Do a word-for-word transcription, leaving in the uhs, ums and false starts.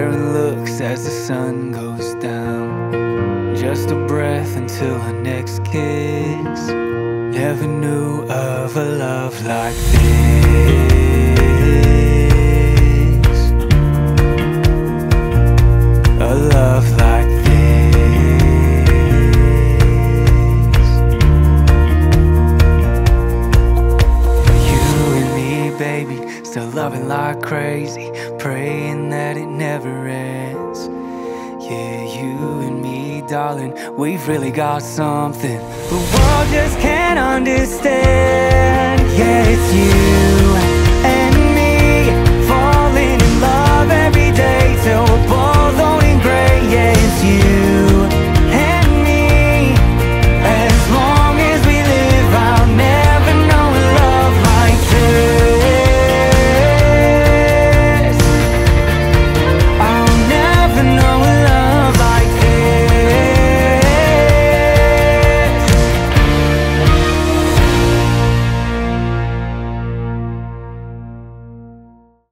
sharing looks as the sun goes down. Just a breath until our next kiss. Never knew of a love like this. A love like this. You and me, baby, still loving like crazy, praying that it never ends. Yeah, you and me, darling, we've really got something the world just can't understand. Yeah, it's you